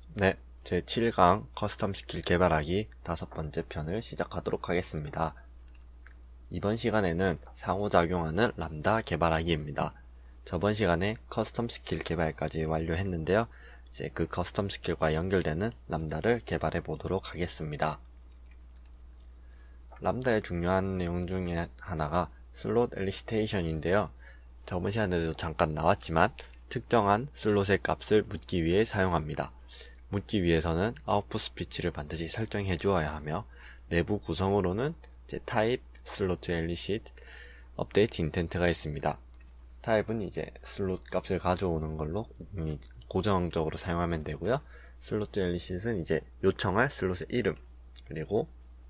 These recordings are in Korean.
네, 제 7강 커스텀 스킬 개발하기 5번째 편을 시작하도록 하겠습니다. 이번 시간에는 상호작용하는 람다 개발하기입니다. 저번 시간에 커스텀 스킬 개발까지 완료했는데요. 이제 그 커스텀 스킬과 연결되는 람다를 개발해 보도록 하겠습니다. 람다의 중요한 내용 중에 하나가 슬롯 엘리시테이션인데요. 저번 시간에도 잠깐 나왔지만 특정한 슬롯의 값을 묻기 위해 사용합니다. 묻기 위해서는 아웃풋 스피치를 반드시 설정해 주어야 하며 내부 구성으로는 이제 타입, 슬롯 엘리시트, 업데이트 인텐트가 있습니다. 타입은 이제 슬롯 값을 가져오는 걸로 고정적으로 사용하면 되고요. 슬롯 엘리시트는 이제 요청할 슬롯의 이름, 그리고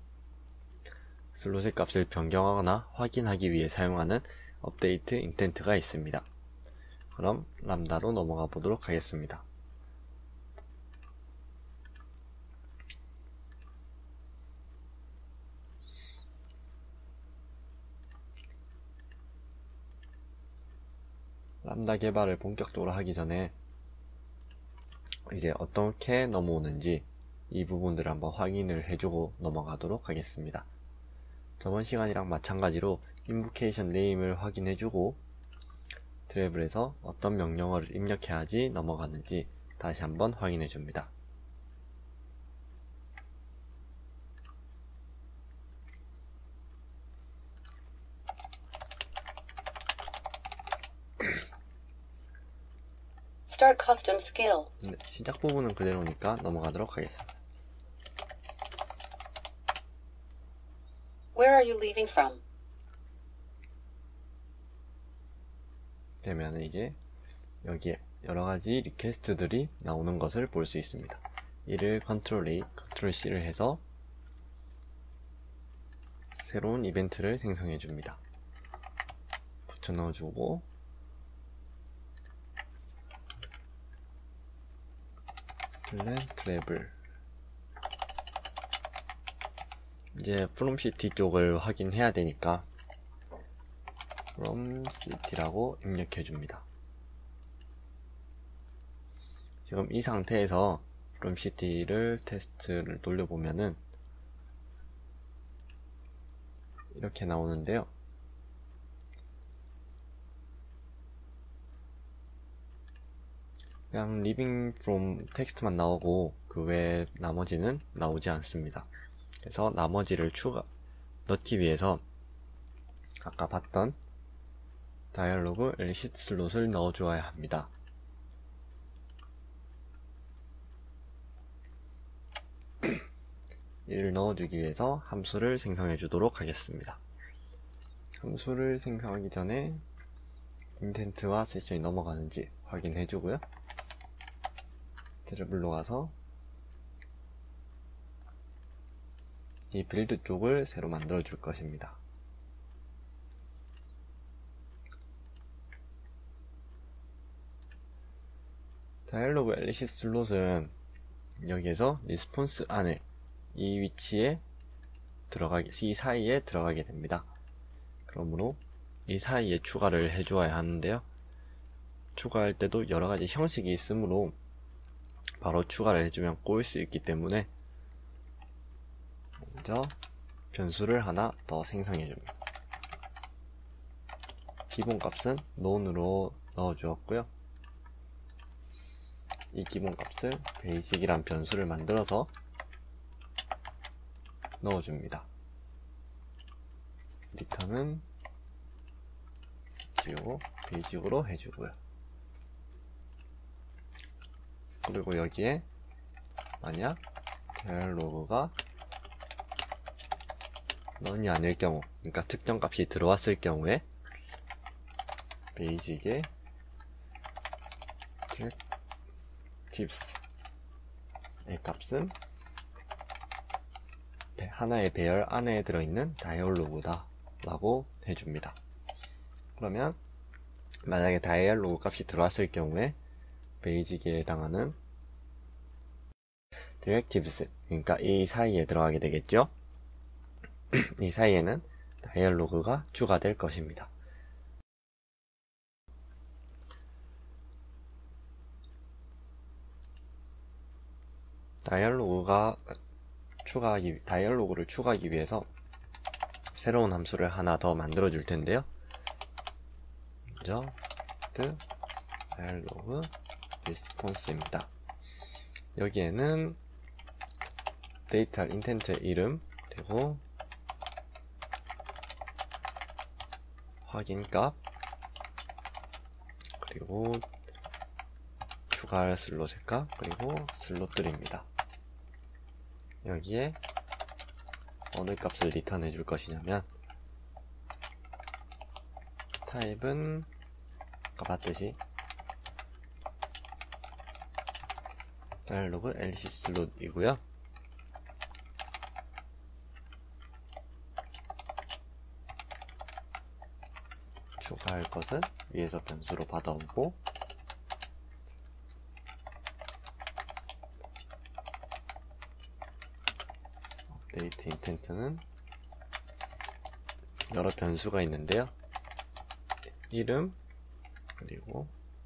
슬롯의 값을 변경하거나 확인하기 위해 사용하는 업데이트 인텐트가 있습니다. 그럼 람다로 넘어가 보도록 하겠습니다. 람다 개발을 본격적으로 하기 전에 이제 어떻게 넘어오는지 이 부분들을 한번 확인을 해주고 넘어가도록 하겠습니다. 저번 시간이랑 마찬가지로 인보케이션 네임을 확인해주고 트래블에서 어떤 명령어를 입력해야지 넘어가는지 다시 한번 확인해줍니다. Start custom skill. 네, 시작 부분은 그대로니까 넘어가도록 하겠습니다. Where are you leaving from? 되면 이제 여기에 여러가지 리퀘스트들이 나오는 것을 볼 수 있습니다. 이를 컨트롤 A, 컨트롤 C를 해서 새로운 이벤트를 생성해 줍니다. 붙여 넣어주고 플랜 트래블, 이제 from city 쪽을 확인해야 되니까 from city라고 입력해 줍니다. 지금 이 상태에서 from city를 테스트를 돌려보면은 이렇게 나오는데요. 그냥 living from 텍스트만 나오고 그 외에 나머지는 나오지 않습니다. 그래서 나머지를 넣기 위해서 아까 봤던 다이얼로그 엘리시트 슬롯을 넣어주어야 합니다. 이를 넣어주기 위해서 함수를 생성해 주도록 하겠습니다. 함수를 생성하기 전에 인텐트와 세션이 넘어가는지 확인해 주고요. 트래블로 가서 이 빌드 쪽을 새로 만들어 줄 것입니다. 다이얼로그 엘리시트 슬롯은 여기에서 리스폰스 안에 이 위치에 이 사이에 들어가게 됩니다. 그러므로 이 사이에 추가를 해 주어야 하는데요. 추가할 때도 여러가지 형식이 있으므로 바로 추가를 해주면 꼬일 수 있기 때문에 먼저 변수를 하나 더 생성해 줍니다. 기본값은 none으로 넣어 주었고요. 이 기본값을 basic이란 변수를 만들어서 넣어줍니다. 리턴은 지우고 basic으로 해주고요. 그리고 여기에 만약 다이얼로그가 none이 아닐 경우, 그러니까 특정 값이 들어왔을 경우에 basic의 tips의 값은 하나의 배열 안에 들어있는 다이얼로그다 라고 해줍니다. 그러면 만약에 다이얼로그 값이 들어왔을 경우에 베이직에 해당하는 directives, 그러니까 이 사이에 들어가게 되겠죠. 이 사이에는 다이얼로그가 추가될 것입니다. 다이얼로그를 추가하기 위해서 새로운 함수를 하나 더 만들어 줄 텐데요. 먼저 dialog response입니다. 여기에는 데이터 인텐트의 이름, 그리고 확인값, 그리고 추가할 슬롯의 값, 그리고 슬롯들입니다. 여기에 어느 값을 리턴해 줄 것이냐면, 타입은 아까 봤듯이 dialog lc 슬롯이고요. 추가할 것은 위에서 변수로 받아오고, 업데이트 인텐트는 여러 변수가 있는데요. 이름, 그리고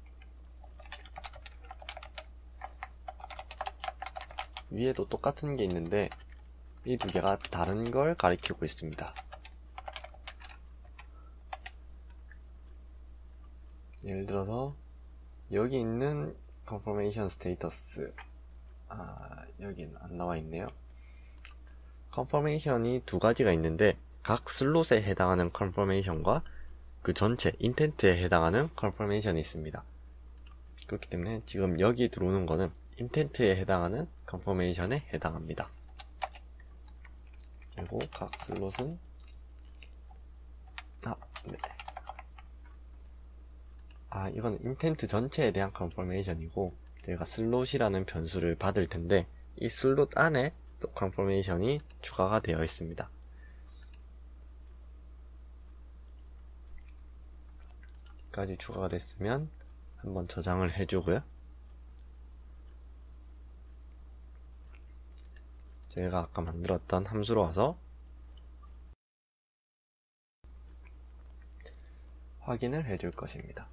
위에도 똑같은 게 있는데 이 두 개가 다른 걸 가리키고 있습니다. 예를 들어서 여기 있는 confirmation status, 여기는 안 나와 있네요. confirmation이 두 가지가 있는데 각 슬롯에 해당하는 confirmation과 그 전체 인텐트에 해당하는 confirmation이 있습니다. 그렇기 때문에 지금 여기 들어오는 거는 인텐트에 해당하는 confirmation에 해당합니다. 그리고 각 슬롯은 이건 인텐트 전체에 대한 confirmation이고, 저희가 슬롯이라는 변수를 받을 텐데 이 슬롯 안에 또 confirmation이 추가가 되어 있습니다. 여기까지 추가가 됐으면 한번 저장을 해주고요. 저희가 아까 만들었던 함수로 와서 확인을 해줄 것입니다.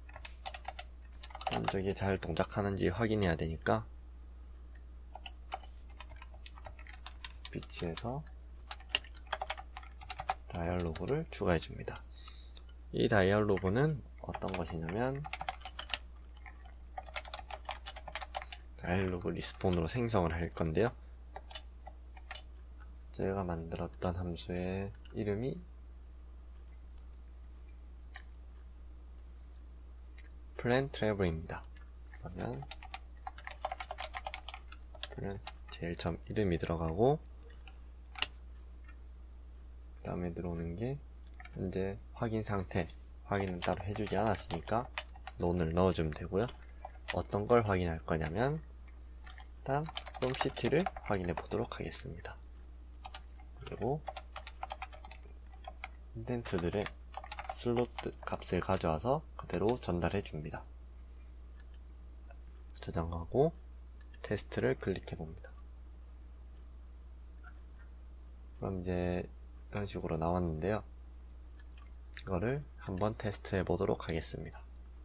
먼저 이게 잘 동작하는지 확인해야 되니까 스피치에서 다이얼로그를 추가해 줍니다. 이 다이얼로그는 어떤 것이냐면 다이얼로그 리스폰으로 생성을 할 건데요. 제가 만들었던 함수의 이름이 plan travel입니다. 그러면 plan 제일 처음 이름이 들어가고, 그 다음에 들어오는 게 현재 확인 상태, 확인은 따로 해주지 않았으니까 논을 넣어주면 되고요. 어떤 걸 확인할 거냐면 일단 from city를 확인해 보도록 하겠습니다. 그리고 인텐트들의 슬롯 값을 가져와서 그대로 전달해 줍니다. 저장하고 테스트를 클릭해 봅니다. 그럼 이제 이런 식으로 나왔는데요. 이거를 한번 테스트해 보도록 하겠습니다.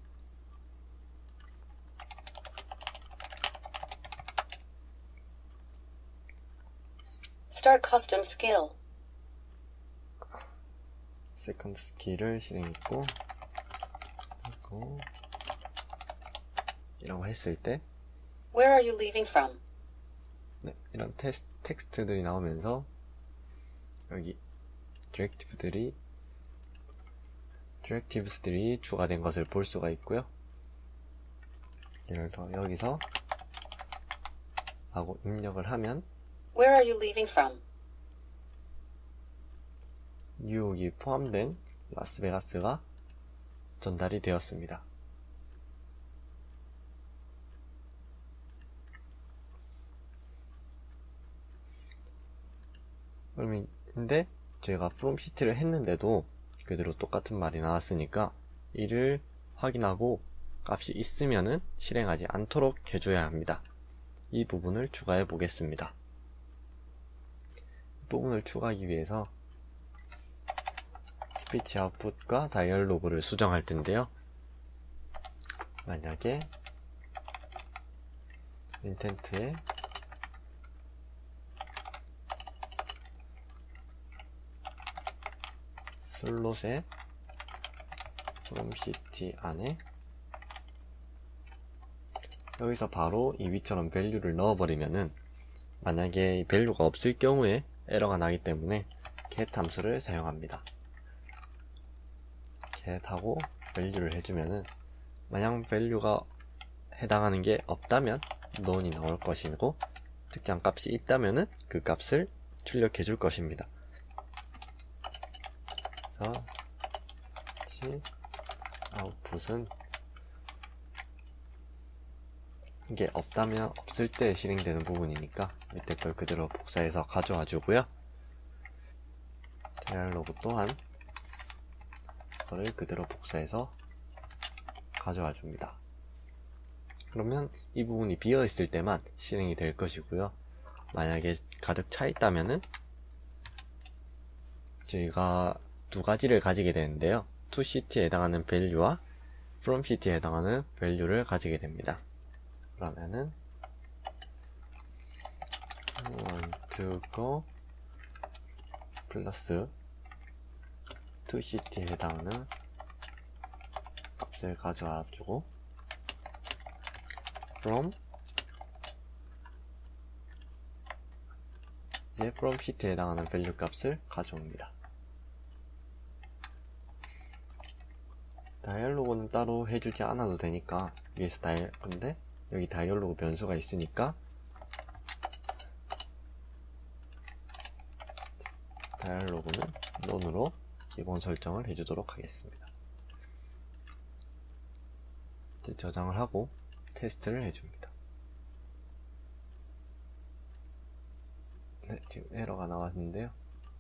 Start custom skill. 세컨드 스킬을 실행했고, 그리고 이라고 했을 때 Where are you leaving from? 이런 텍스트들이 나오면서 여기 디렉티브스들이 추가된 것을 볼 수가 있고요. 예를 들어 여기서 하고 입력을 하면 Where are you leaving from? 뉴욕이 포함된 라스베가스가 전달이 되었습니다. 근데 저희가 from city를 했는데도 그대로 똑같은 말이 나왔으니까 이를 확인하고 값이 있으면은 실행하지 않도록 해줘야 합니다. 이 부분을 추가해 보겠습니다. 이 부분을 추가하기 위해서 스피치 아웃풋과 다이얼로그를 수정할 텐데요. 만약에 인텐트에 슬롯의 from city 안에 여기서 바로 이 위처럼 value를 넣어버리면은 만약에 value가 없을 경우에 에러가 나기 때문에 get 함수를 사용합니다. get 하고 value를 해주면은 만약 value가 해당하는 게 없다면 none이 나올 것이고 특정 값이 있다면은 그 값을 출력해 줄 것입니다. 그래서 output은 이게 없다면 없을 때 실행되는 부분이니까 밑에 걸 그대로 복사해서 가져와 주고요. dialog 또한 그걸 그대로 복사해서 가져와 줍니다. 그러면 이 부분이 비어 있을 때만 실행이 될 것이고요. 만약에 가득 차 있다면은 저희가 두 가지를 가지게 되는데요. toCity에 해당하는 value와 fromCity에 해당하는 value를 가지게 됩니다. 그러면은 want to go 플러스 toCity에 해당하는 값을 가져와 주고 from 이제 from city에 해당하는 value 값을 가져옵니다. 다이얼로그는 따로 해주지 않아도 되니까 위에서 근데 여기 다이얼로그 변수가 있으니까 다이얼로그는 none으로 기본 설정을 해주도록 하겠습니다. 이제 저장을 하고 테스트를 해줍니다. 네, 지금 에러가 나왔는데요.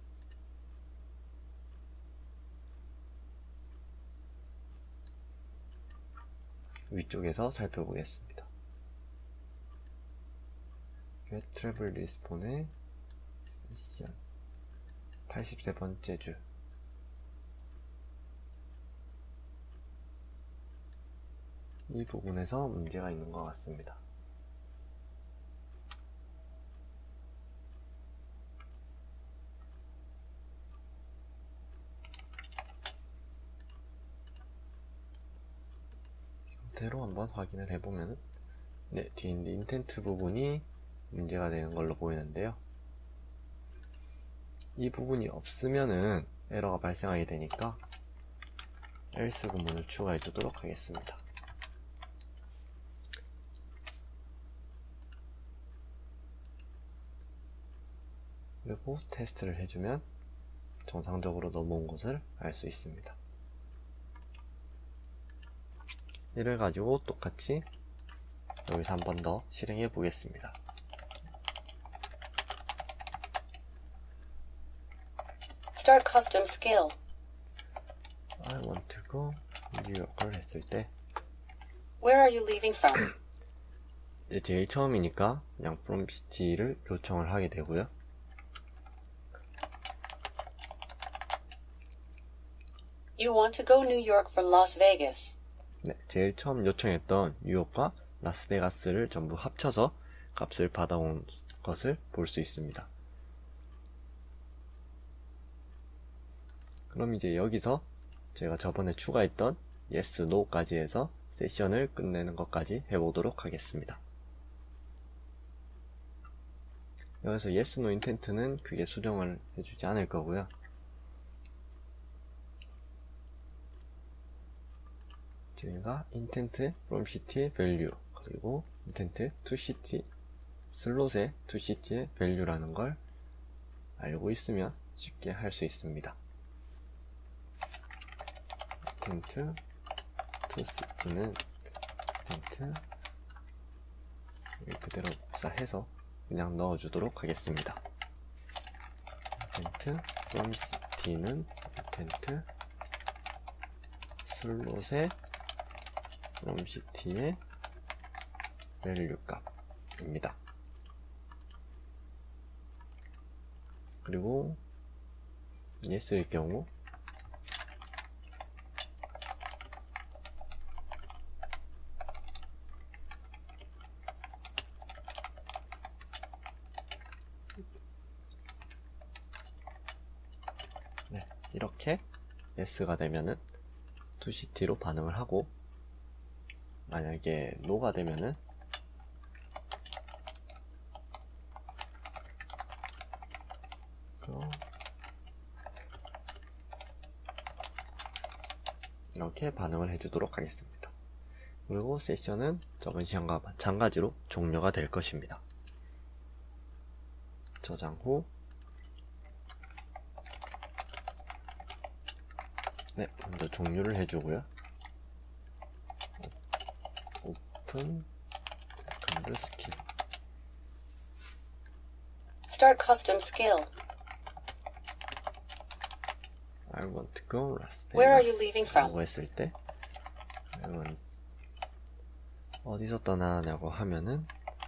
위쪽에서 살펴보겠습니다. get travel respawn의 세션 83번째 줄 이 부분에서 문제가 있는 것 같습니다. 상태로 한번 확인을 해보면 네, 뒤에 있는 인텐트 부분이 문제가 되는 걸로 보이는데요. 이 부분이 없으면은 에러가 발생하게 되니까 else 구문을 추가해 주도록 하겠습니다. 그리고 테스트를 해주면 정상적으로 넘어온 것을 알 수 있습니다. 이를 가지고 똑같이 여기서 한 번 더 실행해 보겠습니다. Start custom skill. I want to go New York을 했을 때 Where are you leaving from? 이제 제일 처음이니까 그냥 from city를 요청을 하게 되고요. You want to go New York from Las Vegas. 네, 제일 처음 요청했던 뉴욕과 라스베가스를 전부 합쳐서 값을 받아온 것을 볼 수 있습니다. 그럼 이제 여기서 제가 저번에 추가했던 yes, no까지 해서 세션을 끝내는 것까지 해보도록 하겠습니다. 여기서 yes, no intent는 크게 수정을 해주지 않을 거고요. 저희가 intent from city의 value 그리고 intent to city 슬롯의 to city의 value라는 걸 알고 있으면 쉽게 할 수 있습니다. intent to city는 intent 그대로 복사해서 그냥 넣어주도록 하겠습니다. intent from city는 intent 슬롯의 from city의 value 값입니다. 그리고 yes일 경우 네, 이렇게 yes가 되면은 toCity로 반응을 하고, 만약에 no가 되면은 이렇게 반응을 해주도록 하겠습니다. 그리고 세션은 저번 시간과 마찬가지로 종료가 될 것입니다. 저장 후 먼저 종료를 해주고요. 오픈 세컨드 스킬 Start custom skill. I want to go Las Vegas. Where are you leaving from? 라고 했을 때 어디서 떠나냐고 하면은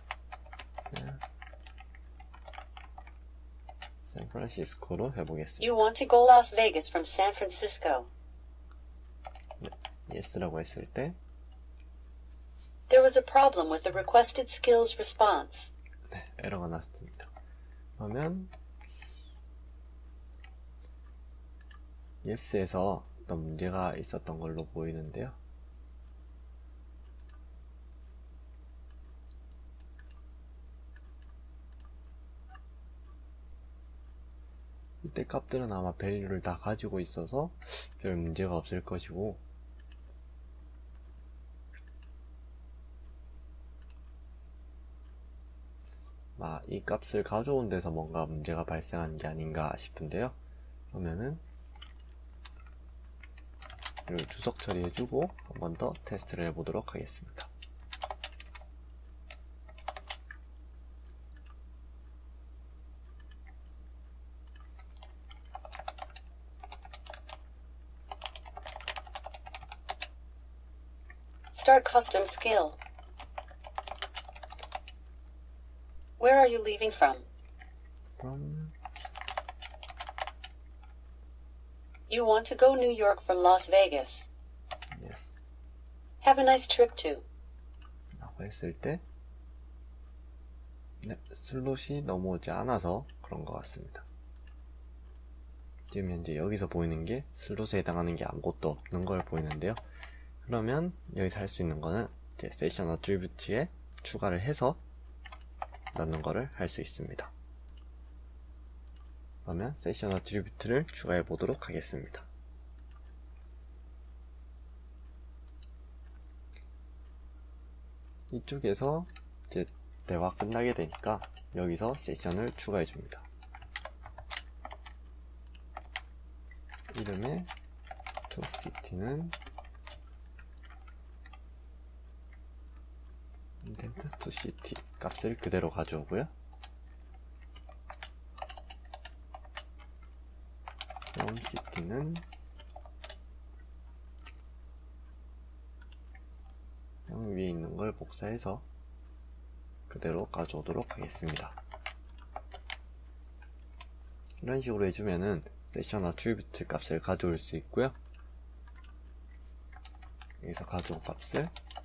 샌프란시스코로 해보겠습니다. You want to go Las Vegas from San Francisco. yes라고 했을 때 There was a problem with the requested skills response. 에러가 났습니다. 그러면 yes에서 어떤 문제가 있었던 걸로 보이는데요. 이때 값들은 아마 밸류를 다 가지고 있어서 별 문제가 없을 것이고, 이 값을 가져온 데서 뭔가 문제가 발생한 게 아닌가 싶은데요. 그러면은 이걸 주석 처리해주고 한 번 더 테스트를 해보도록 하겠습니다. Start custom skill. Where are you leaving from? 그럼 You want to go New York from Las Vegas. yes Have a nice trip to. 라고 했을 때 슬롯이 넘어오지 않아서 그런 것 같습니다. 지금 현재 여기서 보이는 게 슬롯에 해당하는 게 아무것도 없는 걸 보이는데요. 그러면 여기서 할 수 있는 거는 이제 세션 어트리뷰트에 추가를 해서 넣는 거를 할 수 있습니다. 그러면 세션 어트리뷰트를 추가해 보도록 하겠습니다. 이쪽에서 이제 대화 끝나게 되니까 여기서 세션을 추가해 줍니다. 이름의 toCity는 인텐트 toCity 값을 그대로 가져오고요. from city는 그냥 위에 있는 걸 복사해서 그대로 가져오도록 하겠습니다. 이런 식으로 해주면은 세션 어트리뷰트 값을 가져올 수 있고요. 여기서 가져온 값을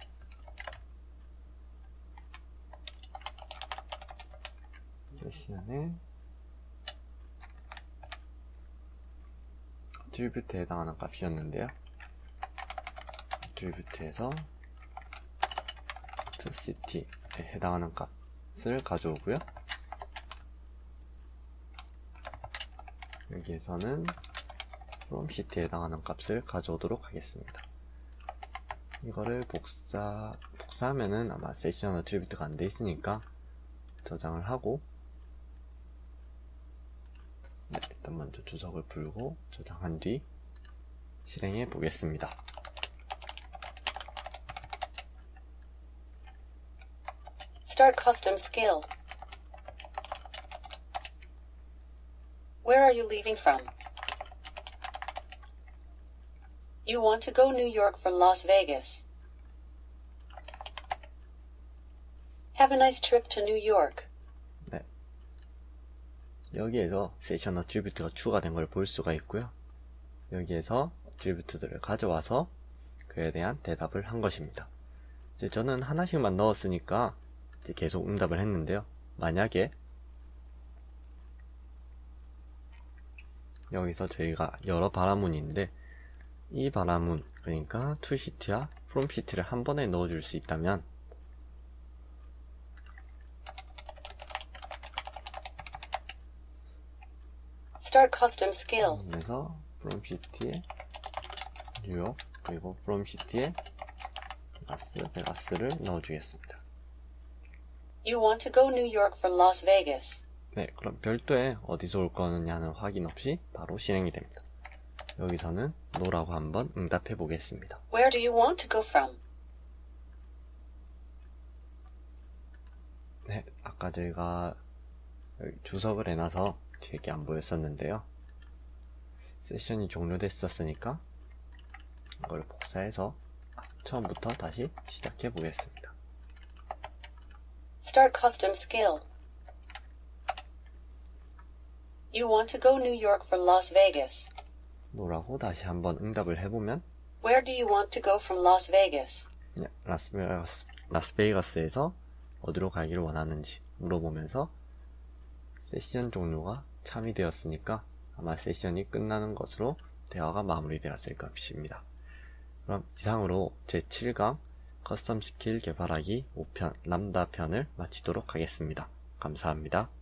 세션에 어트리뷰트에 해당하는 값이었는데요. 어트리뷰트에서 toCity에 해당하는 값을 가져오고요. 여기에서는 from city에 해당하는 값을 가져오도록 하겠습니다. 이거를 복사하면은 아마 세션 어트리뷰트가 안 돼 있으니까 저장을 하고, 일단 먼저 주석을 풀고 저장한 뒤 실행해 보겠습니다. Start custom skill. Where are you leaving from? You want to go New York from Las Vegas. Have a nice trip to New York. 여기에서 세션 어트리뷰트가 추가된 걸 볼 수가 있고요. 여기에서 어트리뷰트들을 가져와서 그에 대한 대답을 한 것입니다. 이제 저는 하나씩만 넣었으니까 이제 계속 응답을 했는데요. 만약에 여기서 저희가 여러 바라문인데 이 바람은 그러니까 to city와 from city를 한 번에 넣어줄 수 있다면 Start custom skill. 그래서 from city에 뉴욕 그리고 from city에 베가스를 넣어주겠습니다. You want to go New York from Las Vegas. 네, 그럼 별도의 어디서 올 거느냐는 확인 없이 바로 실행이 됩니다. 여기서는 no라고 한번 응답해 보겠습니다. Where do you want to go from? 네, 아까 저희가 여기 주석을 해놔서 되게 안 보였었는데요. 세션이 종료됐었으니까 이걸 복사해서 처음부터 다시 시작해 보겠습니다. Start custom skill. You want to go New York from Las Vegas. no라고 다시 한번 응답을 해보면 Where do you want to go from Las Vegas? 네, 라스베이거스에서 어디로 가기를 원하는지 물어보면서 세션 종료가 참여되었으니까 아마 세션이 끝나는 것으로 대화가 마무리되었을 것입니다. 그럼 이상으로 제7강 커스텀 스킬 개발하기 5편 람다 편을 마치도록 하겠습니다. 감사합니다.